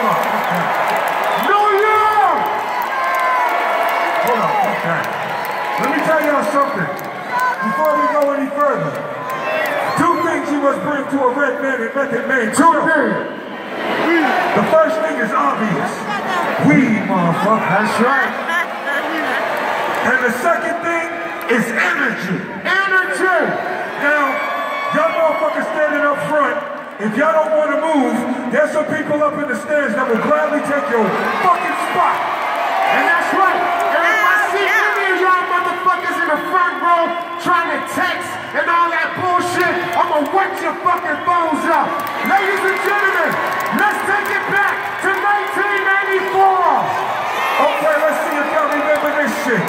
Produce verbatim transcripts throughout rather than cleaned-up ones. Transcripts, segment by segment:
hold on, okay. New York! Hold on, okay. Let me tell y'all something. Before we go any further, two things you must bring to a red man and method man. Two things. The first thing is obvious. Weed, motherfucker. That's right. And the second thing is energy. Energy! Now, y'all motherfuckers standing up front, if y'all don't want to move, there's some people up in the stands that will gladly take your fucking spot. And that's right. And if I see any of y'all motherfuckers in the front row trying to text and all that bullshit, I'm gonna wet your fucking phones up. Ladies and gentlemen, let's take it back to nineteen ninety-four. Okay, let's see if y'all remember this shit.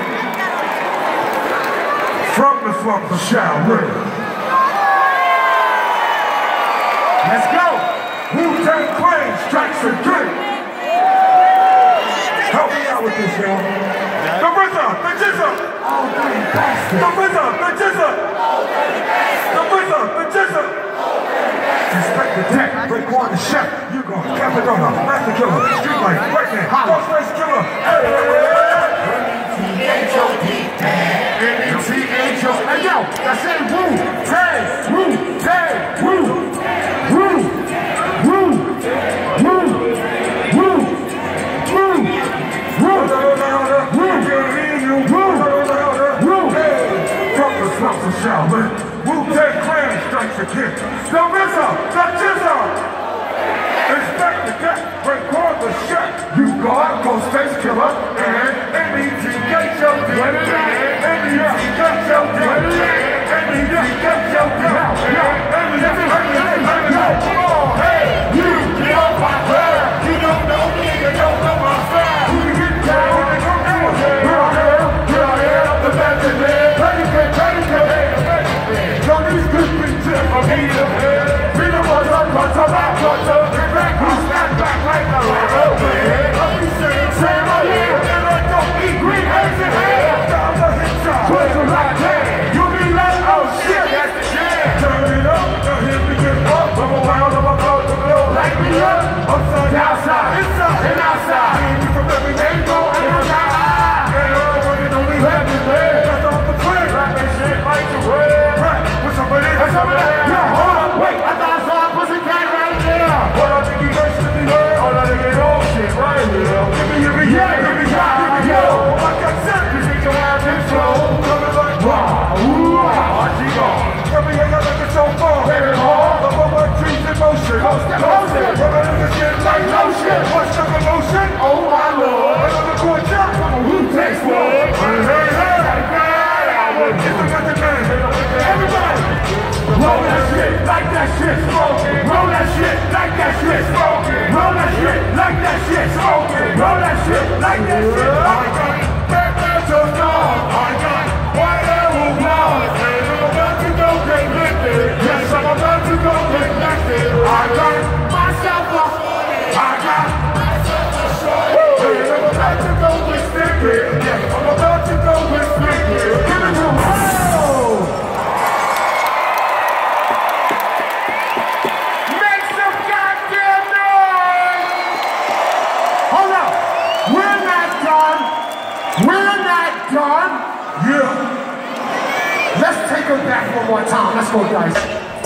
From the slump of Shaolin. Let's go. Wu-Tang Clan strikes again. Help me out with this, y'all. The R Z A, the Jizza. The R Z A, the Jizza. The R Z A, the Jizza. Inspector Tech, Raekwon the Chef, Hugo, Capadonna, Master Killer, Street Life, Right Man, Ghostface Killer. M E T H O D, M E T H O D. Hey yo, I said Wu-Tang, Wu-Tang, Wu, Wu, Wu, Wu, Wu, Wu, Wu, from the slumps of Shaolin, Wu-Tang Clan strikes again. The R Z A, the Jizza. Inspector Tech, Raekwon the Chef, you got Ghostface Killer, and M E T H O D. M E T H O D. M E T H O D. Hey, you know my brother. You don't know me, you don't know my style. You get down and come to a head. Here I am, here I am, the method man. Ready, get ready, get ready. Yo, these good things here for me to hear. Freedom was up, what's up, what's up, get back, we snap back like a little bit. I'll be saying, say my ear, and I don't eat green eggs in here. Down the hit shot, put you like that. You be like, oh shit, that's the jam. Turn it up, now here we get up. I'm around, I'm about to blow. Light me up, upside, downside, inside, and outside. Hit me from every angle, and I'm out. And I'm working only heaven, man. That's off the plane, like that shit, like the red. Right, with somebody, with somebody. Yeah, hold on, wait, I thought I saw a pussy cat right there. What I think you guys should be heard? Oh, that ain't all shit right here. Give me, give me, yeah, give me, yeah, give me, yo. Like I said, you think you'll have this flow. Coming like, wow, ooh, wow, I see y'all. Tell me how y'all like it so far. Baby, hard, love all my dreams in motion. Motion, motion. Rubber in the shit like lotion. One sugar lotion, oh my lord. Another court shot from a Wu-Tang Squad. Hey, hey, hey, it's the method man. Everybody, roll that shit like that shit. Roll that shit like that shit. Roll that shit like that shit. Roll that shit like that shit. I got bad man so strong. I got white arrow blonde. And I'm about to go get lifted. Yes, I'm about to go get lifted. I got myself a I got myself a short. And I'm about to go get sticky. Yes, I'm about to go get sticky. Give it to me. Let's take her back one more time. Let's go, guys.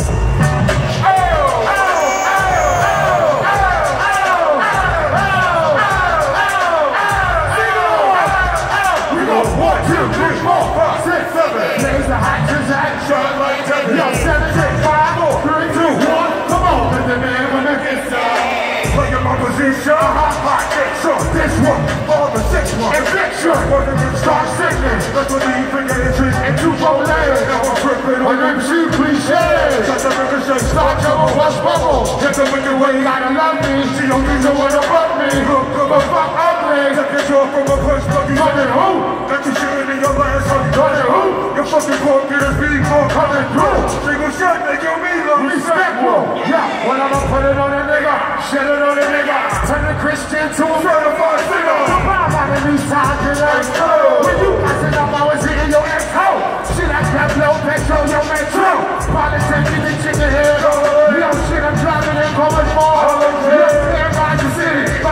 We go one, two, three, four, five, six, seven. There's the hot Zizak. Shine like that. Yo, seven, six, five, four, three, two, one. Come on, let the man when the inside. Play your my position. Hot, hot, so this one, all the six one. Eviction. Start sickening. That's what you forget it is. And two four layers. Now I'm tripping on M C cliche. Shut the ricochet. Start your bust bubble. Get the wicked way. You gotta love me. See your reason when above me. Look, look, look, fuck ugly. Take control from a punch buggy. Coming who? That you shooting in your last honey. Coming who? Your fucking core getters be more coming through. Single shot, they kill me. Respectful. Yeah, when I'ma put it on a nigga. Shit it on a nigga. Turn a Christian to a certified sinner. The bomb out of these times, you know. When you passing up, I was hitting your echo. Shit, I got low petrol, your metro. Politics in the chicken head. Yo, shit, I'm driving in Coleman Mall. Yo, everybody city.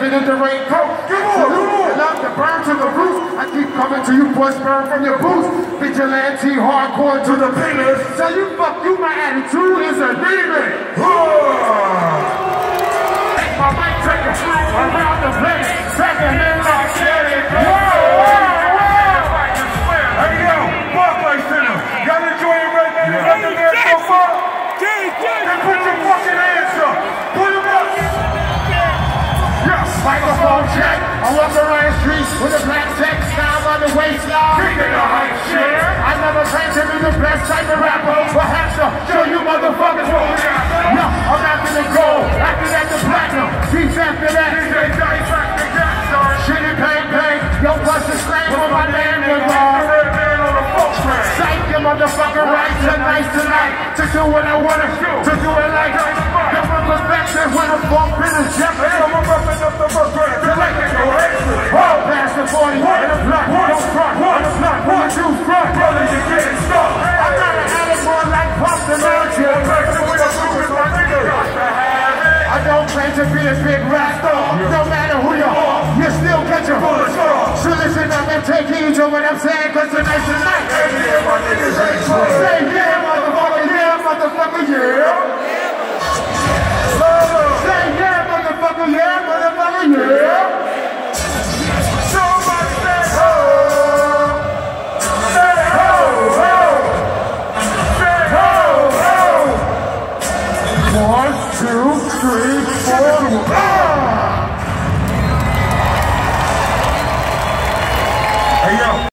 in the raincoat. Come on, come on. Love to burn to the roots. I keep coming to you, boys, burn from your boots. Vigilante, hardcore to the pillars. So you fuck you, my attitude is a demon. I might take a flight around the place. Second in like Sherry. Hey yo, Barclays Center. Y'all enjoying right now? You got the man so far? Then put your fucking hands up. Put them up. Yes. Microphone check. I walk around the streets with a black text. Now I'm on the waistline. Kicking the hype shit. I never claimed to be the best type of rapper. Perhaps to show you motherfuckers what we got. No, I'm after the gold. After that, the platinum. Beats after that. D J Dice back to that, son. Shit and bang bang. Yo, bust the slang for my name. The red man on the folk track. Psych your motherfucking right tonight, tonight. To do what I wanna do. To do it like I Give my perfection when I'm bump in the jet. Hey, I'm roughing up the first track. Just like it go excellent. Oh, pass the forty. In the block. Don't front. In the block. When you do front. Brother, you're getting stuck. I'm not an animal like Pump the Magic. I don't claim to be a big rap star. No matter who you are, you still get your bullet. So listen up and take heed to what I'm saying.